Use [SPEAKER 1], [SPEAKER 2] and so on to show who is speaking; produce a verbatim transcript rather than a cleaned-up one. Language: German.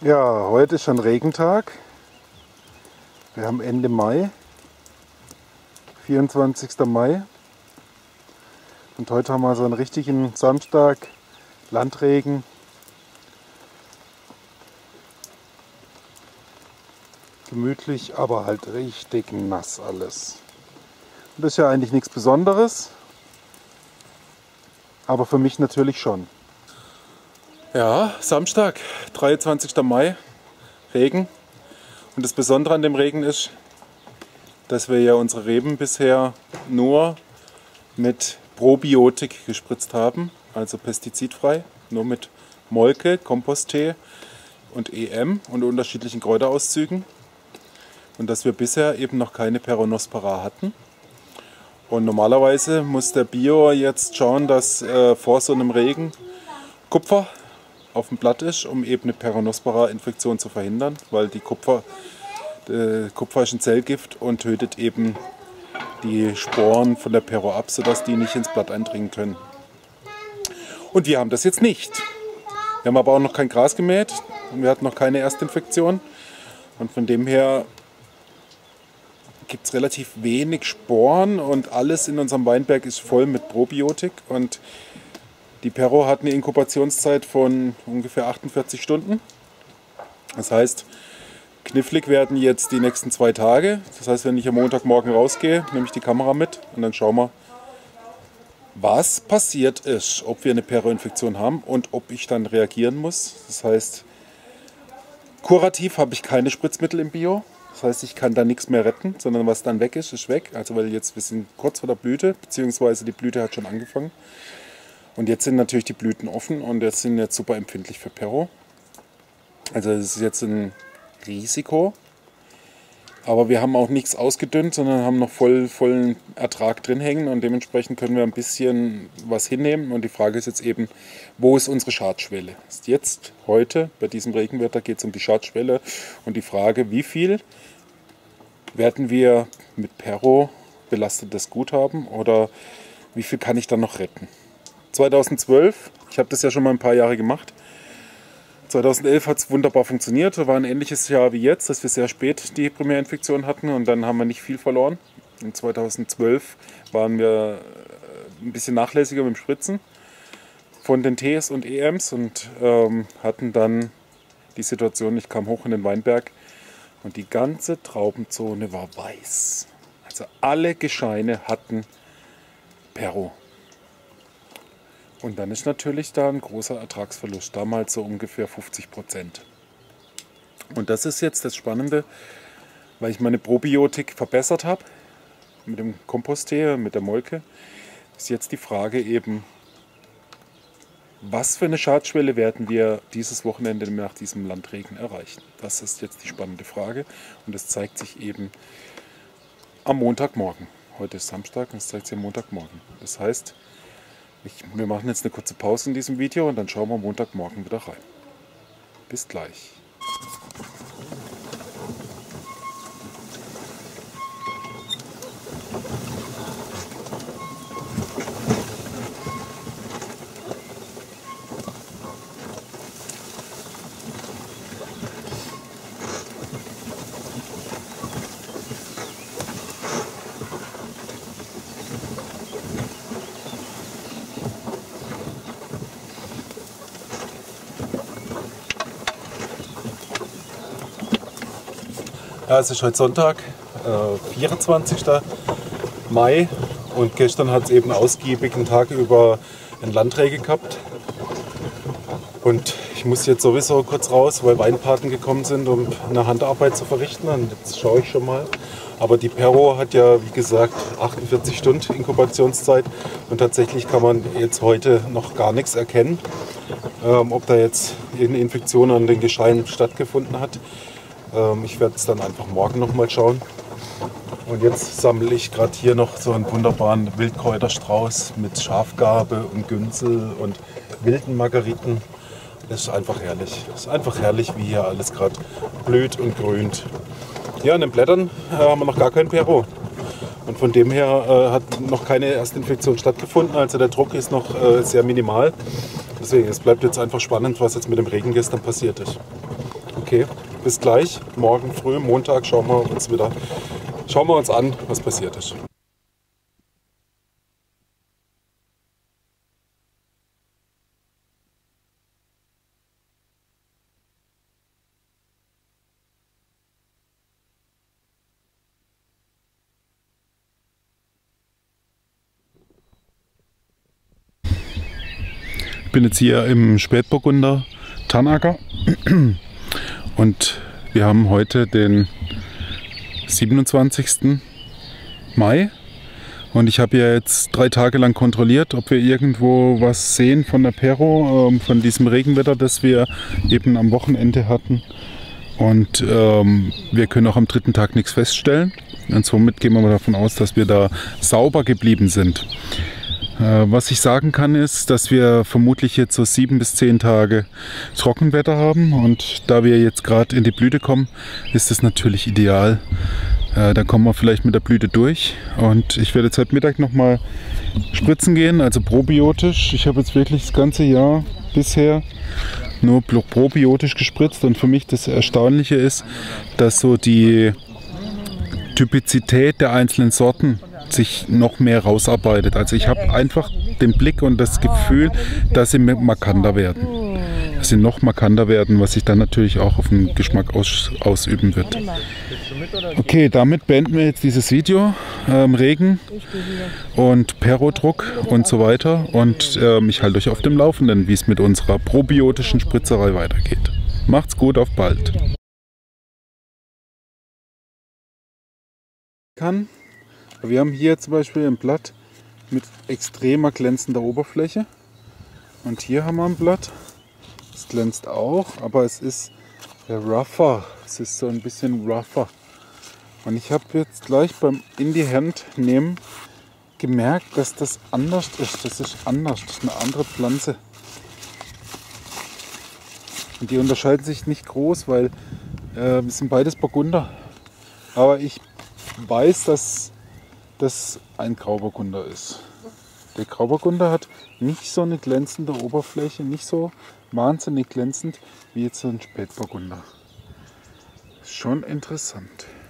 [SPEAKER 1] Ja, heute ist schon Regentag. Wir haben Ende Mai, vierundzwanzigsten Mai. Und heute haben wir so einen richtigen Samstag, Landregen. Gemütlich, aber halt richtig nass alles. Und das ist ja eigentlich nichts Besonderes, aber für mich natürlich schon. Ja, Samstag, dreiundzwanzigsten Mai, Regen. Und das Besondere an dem Regen ist, dass wir ja unsere Reben bisher nur mit Probiotik gespritzt haben, also pestizidfrei, nur mit Molke, Komposttee und E M und unterschiedlichen Kräuterauszügen. Und dass wir bisher eben noch keine Peronospora hatten. Und normalerweise muss der Bio jetzt schauen, dass äh, vor so einem Regen Kupfer auf dem Blatt ist, um eben eine Peronospora-Infektion zu verhindern, weil die Kupfer, äh, Kupfer ist ein Zellgift und tötet eben die Sporen von der Pero ab, sodass die nicht ins Blatt eindringen können. Und wir haben das jetzt nicht. Wir haben aber auch noch kein Gras gemäht und wir hatten noch keine Erstinfektion. Und von dem her gibt es relativ wenig Sporen und alles in unserem Weinberg ist voll mit Probiotik. Und die Pero hat eine Inkubationszeit von ungefähr achtundvierzig Stunden. Das heißt, knifflig werden jetzt die nächsten zwei Tage. Das heißt, wenn ich am Montagmorgen rausgehe, nehme ich die Kamera mit und dann schauen wir, was passiert ist, ob wir eine Pero-Infektion haben und ob ich dann reagieren muss. Das heißt, kurativ habe ich keine Spritzmittel im Bio. Das heißt, ich kann da nichts mehr retten, sondern was dann weg ist, ist weg. Also weil jetzt wir sind kurz vor der Blüte, beziehungsweise die Blüte hat schon angefangen. Und jetzt sind natürlich die Blüten offen und jetzt sind jetzt super empfindlich für Pero. Also das ist jetzt ein Risiko. Aber wir haben auch nichts ausgedünnt, sondern haben noch voll, vollen Ertrag drin hängen und dementsprechend können wir ein bisschen was hinnehmen. Und die Frage ist jetzt eben, wo ist unsere Schadschwelle? Jetzt, heute, bei diesem Regenwetter geht es um die Schadschwelle und die Frage, wie viel werden wir mit Pero belastetes Gut haben oder wie viel kann ich dann noch retten? zweitausendzwölf, ich habe das ja schon mal ein paar Jahre gemacht. zweitausendelf hat es wunderbar funktioniert. War ein ähnliches Jahr wie jetzt, dass wir sehr spät die Primärinfektion hatten und dann haben wir nicht viel verloren. In zweitausendzwölf waren wir ein bisschen nachlässiger mit dem Spritzen von den Ts und E Ms und ähm, hatten dann die Situation, ich kam hoch in den Weinberg und die ganze Traubenzone war weiß. Also alle Gescheine hatten Pero. Und dann ist natürlich da ein großer Ertragsverlust, damals so ungefähr fünfzig Prozent. Und das ist jetzt das Spannende, weil ich meine Probiotik verbessert habe, mit dem Komposttee, mit der Molke, ist jetzt die Frage eben, was für eine Schadschwelle werden wir dieses Wochenende nach diesem Landregen erreichen? Das ist jetzt die spannende Frage und das zeigt sich eben am Montagmorgen. Heute ist Samstag und es zeigt sich am Montagmorgen. Das heißt, Ich, wir machen jetzt eine kurze Pause in diesem Video und dann schauen wir Montagmorgen wieder rein. Bis gleich. Ja, es ist heute Sonntag, äh, vierundzwanzigsten Mai und gestern hat es eben ausgiebig einen Tag über einen Landregen gehabt. Und ich muss jetzt sowieso kurz raus, weil Weinpaten gekommen sind, um eine Handarbeit zu verrichten. Und jetzt schaue ich schon mal. Aber die Pero hat ja, wie gesagt, achtundvierzig Stunden Inkubationszeit und tatsächlich kann man jetzt heute noch gar nichts erkennen, ähm, ob da jetzt irgendeine Infektion an den Gescheinen stattgefunden hat. Ich werde es dann einfach morgen noch mal schauen. Und jetzt sammle ich gerade hier noch so einen wunderbaren Wildkräuterstrauß mit Schafgarbe und Günzel und wilden Margeriten. Das ist einfach herrlich. Das ist einfach herrlich, wie hier alles gerade blüht und grünt. Ja, an den Blättern äh, haben wir noch gar kein Pero. Und von dem her äh, hat noch keine Erstinfektion stattgefunden. Also der Druck ist noch äh, sehr minimal. Deswegen, es bleibt jetzt einfach spannend, was jetzt mit dem Regen gestern passiert ist. Okay, bis gleich. Morgen früh, Montag, schauen wir uns wieder, schauen wir uns an, was passiert ist. Ich bin jetzt hier im Spätburgunder Tannacker und wir haben heute den siebenundzwanzigsten Mai und ich habe ja jetzt drei Tage lang kontrolliert, ob wir irgendwo was sehen von der Pero, ähm, von diesem Regenwetter, das wir eben am Wochenende hatten, und ähm, wir können auch am dritten Tag nichts feststellen und somit gehen wir mal davon aus, dass wir da sauber geblieben sind. Was ich sagen kann, ist, dass wir vermutlich jetzt so sieben bis zehn Tage Trockenwetter haben, und da wir jetzt gerade in die Blüte kommen, ist das natürlich ideal. Da kommen wir vielleicht mit der Blüte durch, und ich werde jetzt heute Mittag nochmal spritzen gehen, also probiotisch. Ich habe jetzt wirklich das ganze Jahr bisher nur probiotisch gespritzt, und für mich das Erstaunliche ist, dass so die Typizität der einzelnen Sorten sich noch mehr rausarbeitet. Also ich habe einfach den Blick und das Gefühl, dass sie markanter werden. Dass sie noch markanter werden, was sich dann natürlich auch auf den Geschmack aus, ausüben wird. Okay, damit beenden wir jetzt dieses Video. Ähm, Regen und Perodruck und so weiter. Und ähm, ich halte euch auf dem Laufenden, wie es mit unserer probiotischen Spritzerei weitergeht. Macht's gut, auf bald. Kann. Wir haben hier zum Beispiel ein Blatt mit extremer glänzender Oberfläche, und hier haben wir ein Blatt, das glänzt auch, aber es ist rougher, es ist so ein bisschen rougher. Und ich habe jetzt gleich beim in die Hand nehmen gemerkt, dass das anders ist, das ist anders, das ist eine andere Pflanze. Und die unterscheiden sich nicht groß, weil äh, es sind beides Burgunder, aber ich weiß, dass das ein Grauburgunder ist. Der Grauburgunder hat nicht so eine glänzende Oberfläche, nicht so wahnsinnig glänzend wie jetzt so ein Spätburgunder. Schon interessant.